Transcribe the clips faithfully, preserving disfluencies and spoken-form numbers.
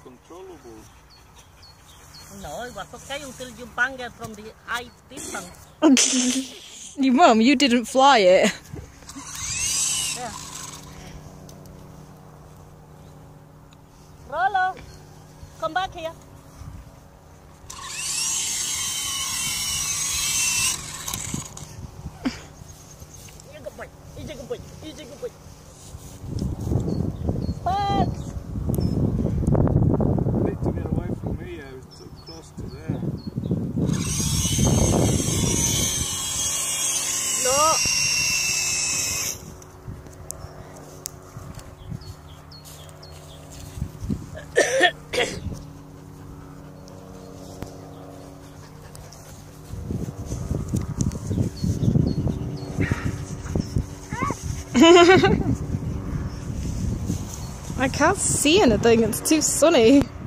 uncontrollable. No, it was okay until you banged it from the eye distance. Your mum, you didn't fly it. Yeah. Rollo, come back here. You're a good boy. You're a good boy. You're a good boy. Bugs! I need to get away from me, I was so close to there. No. I can't see anything, it's too sunny. No,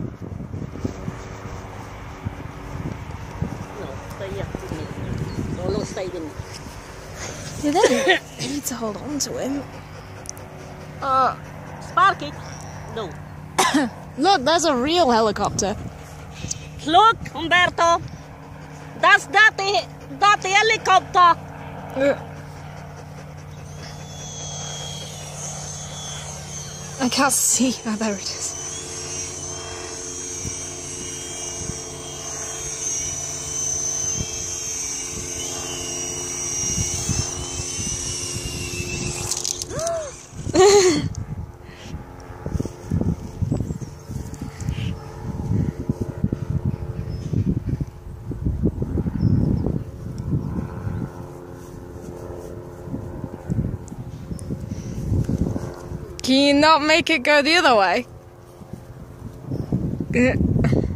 stay here with me. Rollo, stay with me. You then you need to hold on to him. Uh, Sparky. No. Look, there's a real helicopter. Look, Umberto. That's that the, that the helicopter. Uh, I can't see. Oh, there it is. Can you not make it go the other way?